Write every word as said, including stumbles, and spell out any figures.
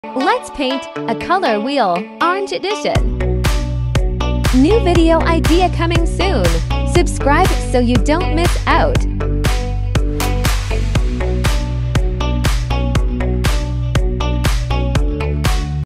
Let's paint a color wheel, Orange Edition. New video idea coming soon. Subscribe so you don't miss out.